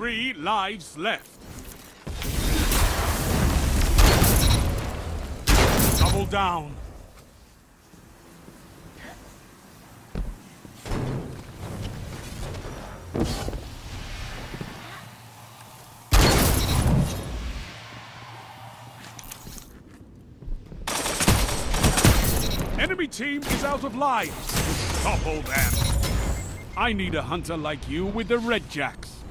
3 lives left. Double down. Enemy team is out of lives. Topple them. I need a hunter like you with the red jack.